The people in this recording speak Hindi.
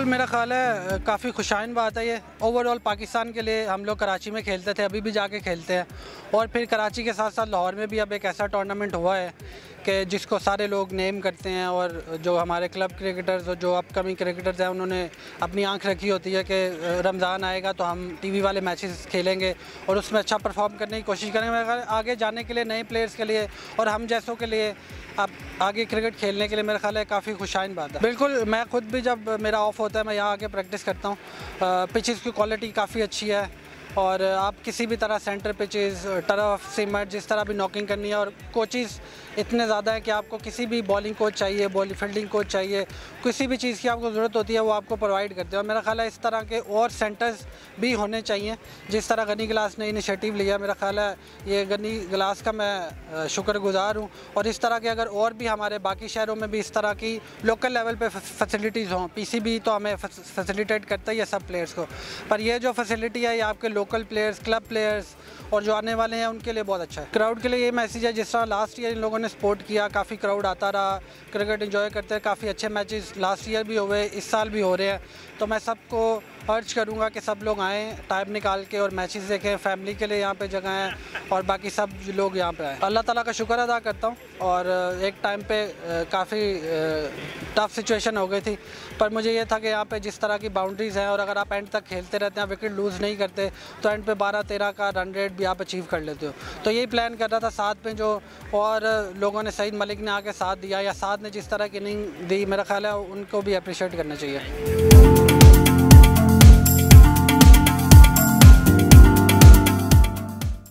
मेरा ख़्याल है काफ़ी खुशाइन बात है ये। ओवरऑल पाकिस्तान के लिए हम लोग कराची में खेलते थे, अभी भी जाके खेलते हैं, और फिर कराची के साथ साथ लाहौर में भी अब एक ऐसा टूर्नामेंट हुआ है कि जिसको सारे लोग नेम करते हैं, और जो हमारे क्लब क्रिकेटर्स और जो अपकमिंग क्रिकेटर्स हैं उन्होंने अपनी आंख रखी होती है कि रमज़ान आएगा तो हम टीवी वाले मैचेस खेलेंगे और उसमें अच्छा परफॉर्म करने की कोशिश करेंगे। मेरा ख्याल आगे जाने के लिए, नए प्लेयर्स के लिए और हम जैसों के लिए अब आगे क्रिकेट खेलने के लिए मेरा ख्याल है काफ़ी खुशाइन बात है। बिल्कुल, मैं खुद भी जब मेरा ऑफ होता है मैं यहाँ आके प्रैक्टिस करता हूँ। पिचेस की क्वालिटी काफ़ी अच्छी है, और आप किसी भी तरह सेंटर पिचेस, टर्फ, सीमेंट, जिस तरह भी नॉकिंग करनी है, और कोचेस इतने ज़्यादा है कि आपको किसी भी बॉलिंग कोच चाहिए, फील्डिंग कोच चाहिए, किसी भी चीज़ की आपको ज़रूरत होती है वो आपको प्रोवाइड करते हैं। और मेरा ख्याल है इस तरह के और सेंटर्स भी होने चाहिए, जिस तरह गनी गिलास ने इनिशिएटिव लिया। मेरा ख्याल है ये गनी गिलास का मैं शुक्रगुजार हूँ, और इस तरह के अगर और भी हमारे बाकी शहरों में भी इस तरह की लोकल लेवल पे फैसिलिटीज़ हों। पीसीबी तो हमें फैसिलिटेट करता ही है सब प्लेयर्स को, पर ये जो फैसिलिटी है ये आपके लोकल प्लेयर्स, क्लब प्लेयर्स और जो आने वाले हैं उनके लिए बहुत अच्छा है। क्राउड के लिए ये मैसेज है, जिस तरह लास्ट ईयर इन लोगों ने सपोर्ट किया, काफ़ी क्राउड आता रहा, क्रिकेट एंजॉय करते हैं, काफ़ी अच्छे मैचेस लास्ट ईयर भी हुए, इस साल भी हो रहे हैं। तो मैं सबको अर्ज करूँगा कि सब लोग आएँ टाइम निकाल के और मैचेस देखें। फैमिली के लिए यहाँ पे जगह है और बाकी सब लोग यहाँ पे आए। अल्लाह ताला का शुक्र अदा करता हूँ, और एक टाइम पे काफ़ी टफ सिचुएशन हो गई थी, पर मुझे ये था कि यहाँ पे जिस तरह की बाउंड्रीज़ हैं और अगर आप एंड तक खेलते रहते हैं, विकेट लूज़ नहीं करते, तो एंड पे 12-13 का रन रेट भी आप अचीव कर लेते हो। तो यही प्लान कर रहा था। साथ में जो और लोगों ने, सईद मलिक ने आके साथ दिया, या साथ ने जिस तरह की इनिंग दी, मेरा ख्याल है उनको भी अप्रिशिएट करना चाहिए।